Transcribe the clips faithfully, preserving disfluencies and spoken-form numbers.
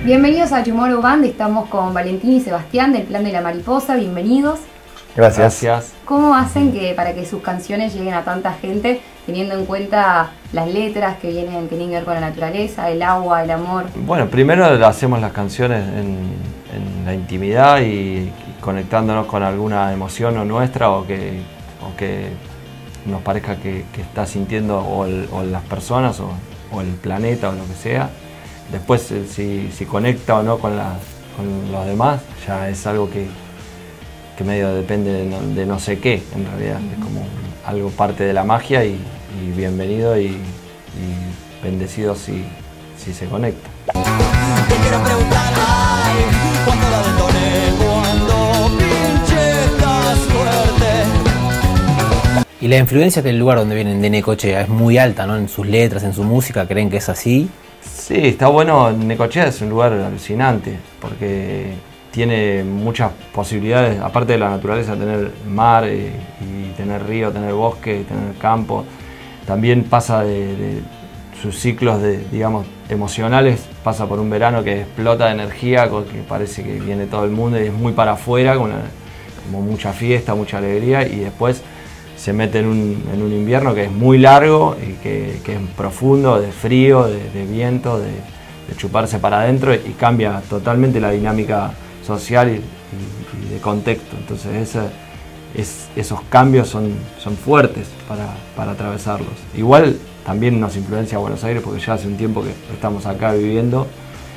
Bienvenidos a Tomorrow Band, estamos con Valentín y Sebastián del Plan de la Mariposa, bienvenidos. Gracias. Gracias. ¿Cómo hacen que para que sus canciones lleguen a tanta gente, teniendo en cuenta las letras que vienen, que tienen que ver con la naturaleza, el agua, el amor? Bueno, primero hacemos las canciones en, en la intimidad y, y conectándonos con alguna emoción o nuestra o que, o que nos parezca que, que está sintiendo o, el, o las personas o, o el planeta o lo que sea. Después, si, si conecta o no con, la, con los demás, ya es algo que, que medio depende de no, de no sé qué, en realidad. Es como algo parte de la magia y, y bienvenido y, y bendecido si, si se conecta. Te quiero preguntar, ay, cuando la detoné, cuando pinche fuerte. Y la influencia que el lugar donde vienen de Necochea es muy alta, ¿no? En sus letras, en su música, ¿creen que es así? Sí, está bueno. Necochea es un lugar alucinante porque tiene muchas posibilidades, aparte de la naturaleza, tener mar eh, y tener río, tener bosque, tener campo. También pasa de, de sus ciclos de, digamos, emocionales, pasa por un verano que explota de energía, que parece que viene todo el mundo y es muy para afuera, con una, como mucha fiesta, mucha alegría, y después se mete en un, en un invierno que es muy largo y que, que es profundo, de frío, de, de viento, de, de chuparse para adentro, y cambia totalmente la dinámica social y, y, y de contexto. Entonces ese, es, esos cambios son, son fuertes para, para atravesarlos. Igual también nos influencia Buenos Aires porque ya hace un tiempo que estamos acá viviendo,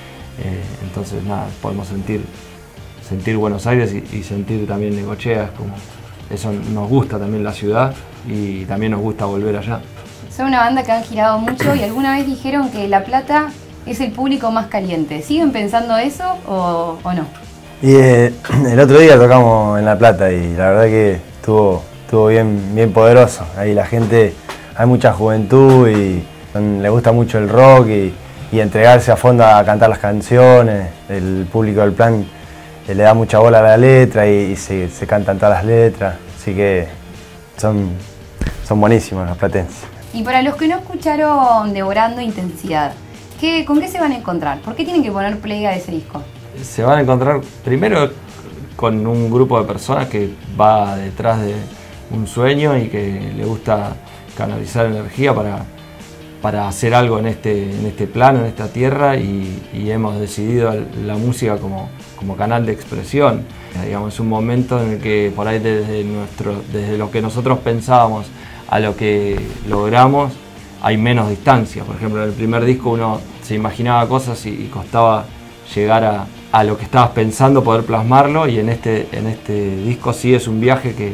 eh, entonces nada, podemos sentir, sentir Buenos Aires y, y sentir también Necochea. Es como, eso nos gusta también la ciudad y también nos gusta volver allá. Son una banda que han girado mucho y alguna vez dijeron que La Plata es el público más caliente. ¿Siguen pensando eso o, o no? Y eh, el otro día tocamos en La Plata y la verdad que estuvo, estuvo bien, bien poderoso. Ahí la gente, hay mucha juventud y son, le gusta mucho el rock y, y entregarse a fondo a cantar las canciones. El público del Plan le da mucha bola a la letra y, y se, se cantan todas las letras, así que son, son buenísimos los platenses. Y para los que no escucharon Devorando Intensidad, ¿qué, ¿con qué se van a encontrar? ¿Por qué tienen que poner play a ese disco? Se van a encontrar primero con un grupo de personas que va detrás de un sueño y que le gusta canalizar energía para, para hacer algo en este, en este plano, en esta tierra, y, y hemos decidido la música como, como canal de expresión. Digamos, es un momento en el que por ahí desde, nuestro, desde lo que nosotros pensábamos a lo que logramos hay menos distancia. Por ejemplo, en el primer disco uno se imaginaba cosas y, y costaba llegar a, a lo que estabas pensando, poder plasmarlo, y en este, en este disco sí es un viaje que,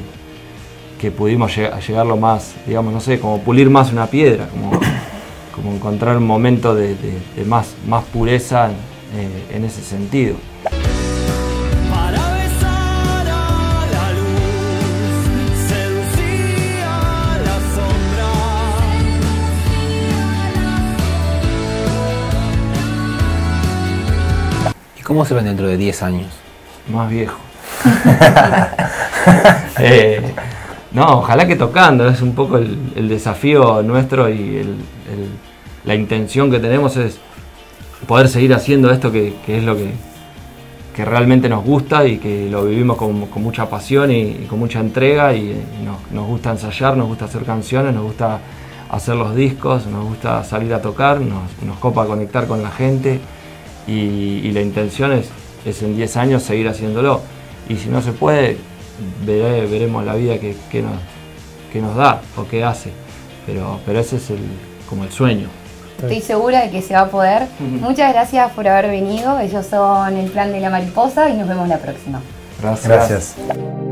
que pudimos lleg llegarlo más, digamos, no sé, como pulir más una piedra, como, como encontrar un momento de, de, de más, más pureza eh, en ese sentido. ¿Cómo se ven dentro de diez años? Más viejo. eh, no, ojalá que tocando, es un poco el, el desafío nuestro y el, el, la intención que tenemos es poder seguir haciendo esto que, que es lo que, que realmente nos gusta y que lo vivimos con, con mucha pasión y, y con mucha entrega, y, y nos, nos gusta ensayar, nos gusta hacer canciones, nos gusta hacer los discos, nos gusta salir a tocar, nos, nos copa conectar con la gente. Y, y la intención es, es en diez años seguir haciéndolo, y si no se puede, veré, veremos la vida que, que, nos, que nos da o que hace, pero, pero ese es el, como el sueño. Estoy segura de que se va a poder. Uh-huh. Muchas gracias por haber venido. Ellos son el Plan de la Mariposa y nos vemos la próxima. Gracias. Gracias.